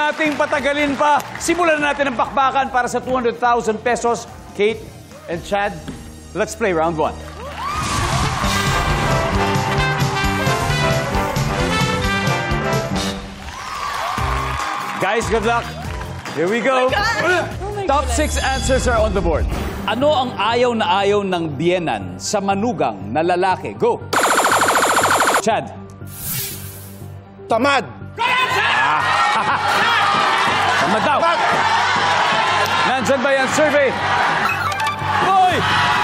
nating patagalin pa. Simulan natin ang bakbakan para sa 200,000 pesos. Kate and Chad, let's play round 1. Guys, good luck. Here we go. Top 6 answers are on the board. Ano ang ayaw na ayaw ng biyenan sa manugang na lalaki? Go! Chad. Tamad. Tamad daw. Nandyan ba yung survey? Boy!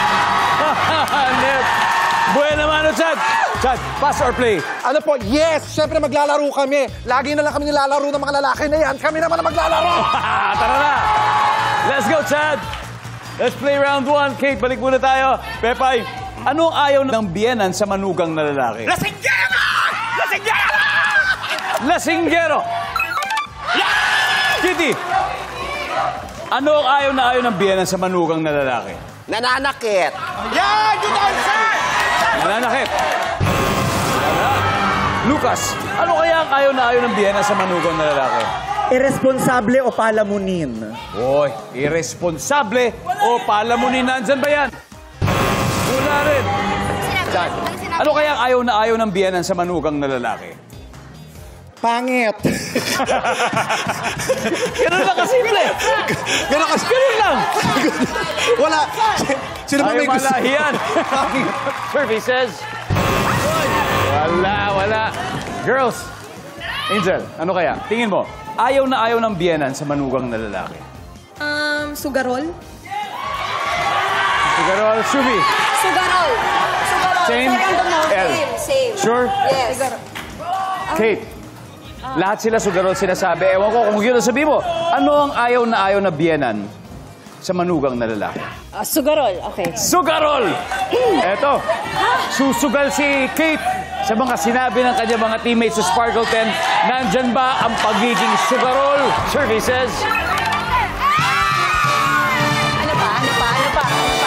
Buena mano, Chad. Chad, pass or play? Ano po? Yes! Siyempre maglalaro kami. Lagi na lang kami nilalaro ng mga lalaki na yan. Kami naman ang maglalaro! Tara na! Let's go, Chad! Let's play round 1. Kate, balik muna tayo. Pepay, anong ayaw ng biyenan sa manugang na lalaki? Lasinggero! Lasinggero! Lasinggero! Kitty, ano ang ayaw na ayaw ng biyenan sa manugang na lalaki? Nananakit. Yan! Good answer! Nananakit. Lucas, ano kaya ang ayaw na ayaw ng biyenan sa manugang na lalaki? Irresponsable o palamunin? Hoy, irresponsable o palamunin. Nandyan ba yan? Wala rin. Chad, ano kaya ang ayaw na ayaw ng biyenan sa manugang na lalaki? Pangit. Ganun lang kasimple. Ganun lang. Wala. Sino ba may Ayaw gusto? malahiyan. Survey says, wala. Girls, Angel, ano kaya? Tingin mo, ayaw na ayaw ng biyenan sa manugang na lalaki. Sugarol? Sugarol, Shubi. Sugarol. Same? Second the most. L. Same. Sure? Yes. Kate, lahat sila sugarol sinasabi. Ewan ko kung yun ang sabi mo. Ano ang ayaw na biyenan sa manugang na lalaki? Sugarol, okay. Sugarol! Eto, susugal si Kate sa mga sinabi ng kanya mga teammates sa Sparkle 10. Nandyan ba ang pagiging sugarol? Survey says... Ano pa?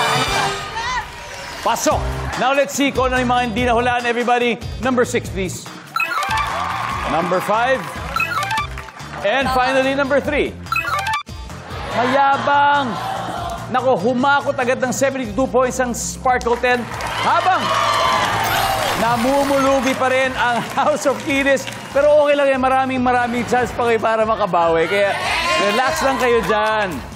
Pasok! Now let's see kung ano yung mga hindi nahulaan. Everybody, number 6, please. Number 5. And finally, number 3. Mayabang! Nako, humakot agad ng 72 points ang Sparkle 10. Habang namumulubi pa rin ang House of Kiris. Pero okay lang yan, maraming chance pa kayo para makabawi. Kaya relax lang kayo dyan.